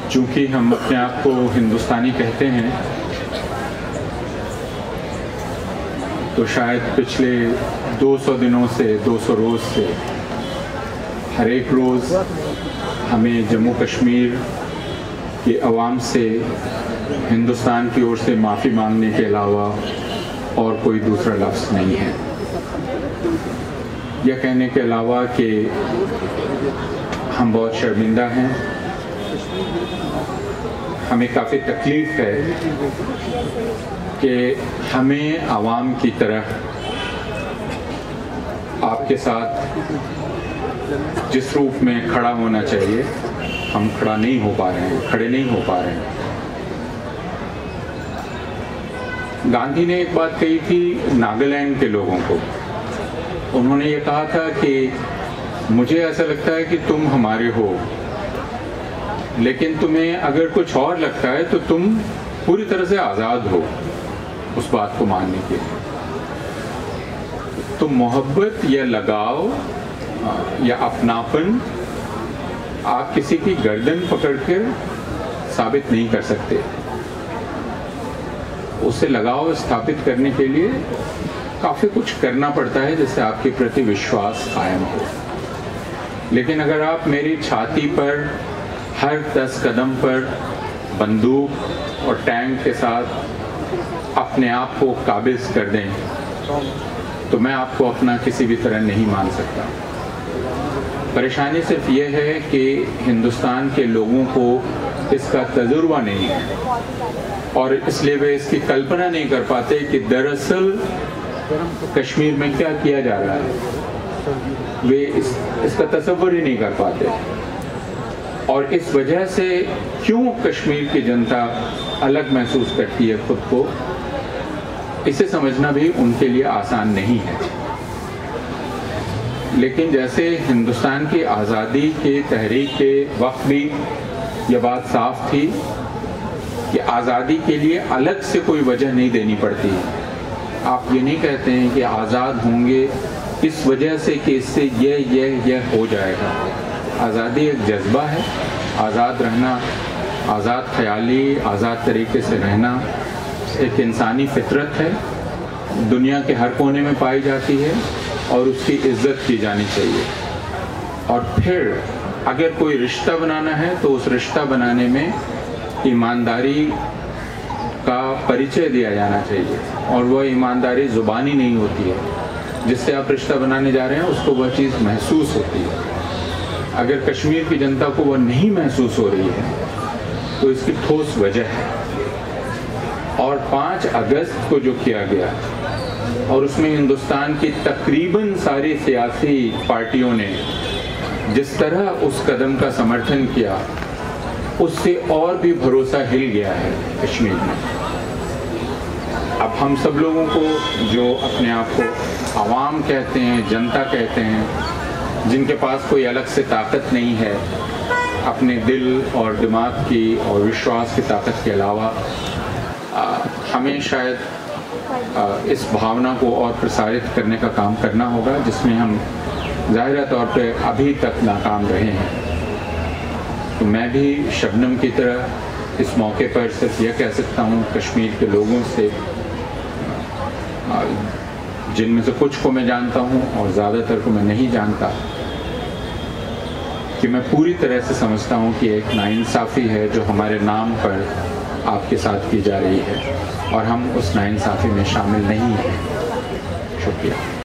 चूँकि हम अपने आप को हिंदुस्तानी कहते हैं, तो शायद पिछले 200 दिनों से, 200 रोज़ से हर एक रोज़ हमें जम्मू कश्मीर की आवाम से हिंदुस्तान की ओर से माफ़ी मांगने के अलावा और कोई दूसरा लफ्ज़ नहीं है। यह कहने के अलावा कि हम बहुत शर्मिंदा हैं, हमें काफ़ी तकलीफ़ है कि हमें आवाम की तरह आपके साथ जिस रूप में खड़ा होना चाहिए हम खड़े नहीं हो पा रहे हैं। गांधी ने एक बात कही थी नागालैंड के लोगों को। उन्होंने ये कहा था कि मुझे ऐसा लगता है कि तुम हमारे हो, लेकिन तुम्हें अगर कुछ और लगता है तो तुम पूरी तरह से आज़ाद हो उस बात को मानने के लिए। तो मोहब्बत या लगाव या अपनापन आप किसी की गर्दन पकड़कर साबित नहीं कर सकते। उससे लगाव स्थापित करने के लिए काफ़ी कुछ करना पड़ता है जिससे आपके प्रति विश्वास कायम हो। लेकिन अगर आप मेरी छाती पर हर 10 कदम पर बंदूक और टैंक के साथ अपने आप को काबिज कर दें तो मैं आपको अपना किसी भी तरह नहीं मान सकता। परेशानी सिर्फ ये है कि हिंदुस्तान के लोगों को इसका तजुर्बा नहीं है और इसलिए वे इसकी कल्पना नहीं कर पाते कि दरअसल कश्मीर में क्या किया जा रहा है। वे इसका तसव्वुर ही नहीं कर पाते और इस वजह से क्यों कश्मीर की जनता अलग महसूस करती है खुद को, इसे समझना भी उनके लिए आसान नहीं है। लेकिन जैसे हिंदुस्तान की आज़ादी के तहरीक के वक्त भी यह बात साफ थी कि आज़ादी के लिए अलग से कोई वजह नहीं देनी पड़ती। आप ये नहीं कहते हैं कि आज़ाद होंगे इस वजह से कि इससे यह हो जाएगा। आज़ादी एक जज्बा है। आज़ाद रहना, आज़ाद ख्याली, आज़ाद तरीके से रहना एक इंसानी फितरत है, दुनिया के हर कोने में पाई जाती है और उसकी इज्जत की जानी चाहिए। और फिर अगर कोई रिश्ता बनाना है तो उस रिश्ता बनाने में ईमानदारी का परिचय दिया जाना चाहिए और वह ईमानदारी ज़ुबानी नहीं होती है। जिससे आप रिश्ता बनाने जा रहे हैं उसको वह चीज़ महसूस होती है। अगर कश्मीर की जनता को वह नहीं महसूस हो रही है तो इसकी ठोस वजह है। और 5 अगस्त को जो किया गया और उसमें हिंदुस्तान की तकरीबन सारी सियासी पार्टियों ने जिस तरह उस कदम का समर्थन किया, उससे और भी भरोसा हिल गया है कश्मीर में। अब हम सब लोगों को जो अपने आप को आवाम कहते हैं, जनता कहते हैं, जिनके पास कोई अलग से ताकत नहीं है अपने दिल और दिमाग की और विश्वास की ताकत के अलावा, हमें शायद इस भावना को और प्रसारित करने का काम करना होगा जिसमें हम ज़ाहिर तौर पे अभी तक नाकाम रहे हैं। तो मैं भी शबनम की तरह इस मौके पर सिर्फ यह कह सकता हूँ कश्मीर के लोगों से, जिनमें से कुछ को मैं जानता हूँ और ज़्यादातर को मैं नहीं जानता, कि मैं पूरी तरह से समझता हूँ कि एक नाइंसाफ़ी है जो हमारे नाम पर आपके साथ की जा रही है और हम उस नाइंसाफ़ी में शामिल नहीं हैं। शुक्रिया।